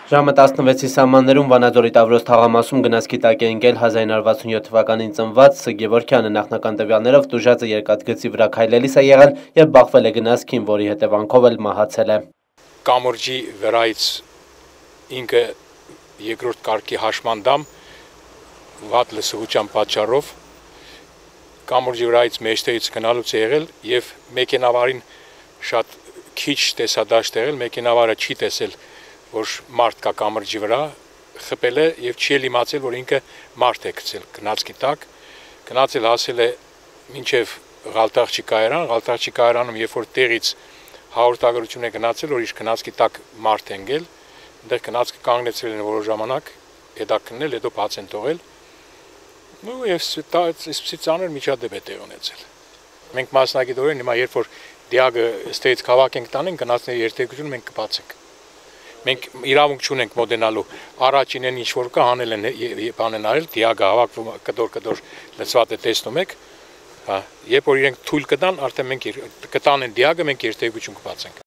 Ժամը 16-ի սահմաններում Վանաձորի Տավրոս թաղամասում գնացքի տակ է ընկել 1967 թվականին ծնված Ս. Գևորգյանը նախնական տվյալներով տուժածը երկաթգծի վրա քայլելիս է եղել և բախվել է գնացքին, որի հետևանքով էլ մահացել է։ Կամուրջի վրայից ինքը երկրորդ կարգի հաշմանդամ վատ լսողության պատճառով կամուրջի վրայից մեջտեղից գնալուց է եղել և մեքենավարին շատ քիչ տեսադաշտ եղել, մեքենավարը չի տեսել, որ մարդ կա կամրջի վրա, խփել է և չի էլ իմացել, որ ինքը մարդ է գցել գնացքի տակ, գնացել հասել է մինչև Ղալտաղճի կայարան, Ղալտաղճի կայարանում երբ որ տեղից հաղորդագրություն է գնացել, որ իր գնացքի տակ մարդ է ընկել, այնտեղ գնացքը կանգնեցրել են որոշ ժամանակ, հետո քննել, հետո բաց են թողել, և այսպիսի ծանր միջադեպ է տեղի ունեցել։ Մենք մասնագետորեն հիմա երբ որ դիագը ստեղից քաղաք ենք տանենք, գնացների երթևեկությունը մենք կբացենք։ Մենք իրավունք չունենք մոտենալու, առաջին են ինչ-որ կա հանել են բանեն արել, դիագը հավաքվում կդոր լծված է տեսնում եք, երբ որ իրենք թույլ կտան, արդեն մենք կտանեն դիագը, մենք երթևեկություն կբացենք։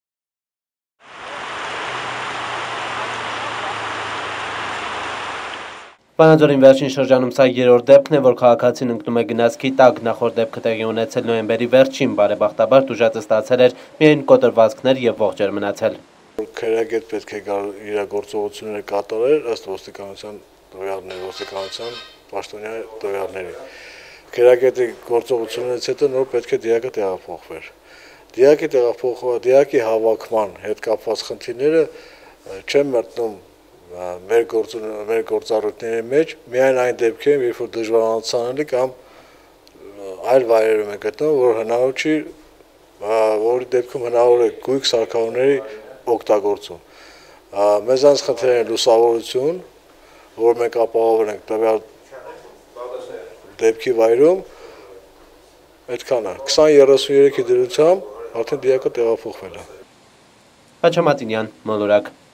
Վանաձորին վերջին շրջանում սա երրորդ դեպքն է, որ քաղաքացին ընկնում է գնացքի տակ, նախորդ դեպքը տեղի ունեցել նոյեմբերի վերջին, բարեբախտաբար տուժածը ստացել էր միայն կոտրվածքներ և ողջ էր մնացել։ Քերագետ պետք է գալ իր գործողությունները կատարել ըստ ոստիկանության տվյալների, ոստիկանության պաշտոնյա տվյալների։ Քերագետի գործողություններից հետո նոր պետք է դիակը տեղափոխվեր։ Դիակի հավաքման հետ կապված խնդիրները չեն մտնում մեր գործառույթների մեջ, միայն այն դեպքերում, երբ որ դժվարանացանելի կամ այլ վայրերում է գտնվում, որ հնարավոր չի, որի դեպքում հնարավոր է գույք սարքավորների օգտագործում։ Մեզանց խնդրել են լուսավորություն, որ մենք ապահովել ենք տվյալ դեպքի վայրում, այդքանը 20:33-ի դրությամբ արդեն դիակը տեղափոխվել է։ Խաչամատինյան, Մոլորակ։